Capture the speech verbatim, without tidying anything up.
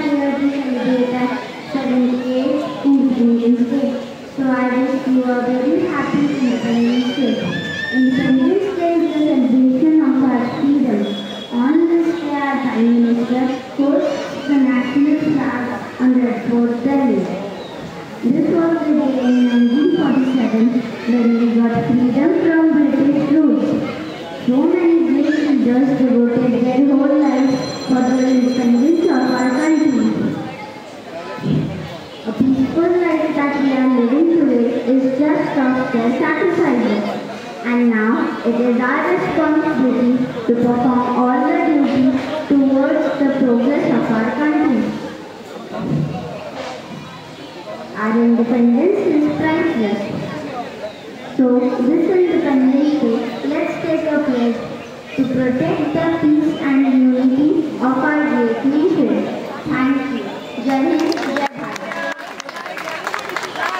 here to celebrate our seventieth Independence Day. So I wish you a very happy Independence Day. Independence Day is a celebration of our freedom. On this day, our Prime Minister hosts the national flag on Red Fort, Delhi. This was the day in nineteen forty-seven when we got freedom from British rule. So many great leaders devoted their whole lives for the independence of our country. A peaceful life that we are living today is just of their sacrifices. And now it is our responsibility to perform all the duties towards the progress of our country. Our independence is priceless. So this Independence Day, let's take a pledge to protect the peace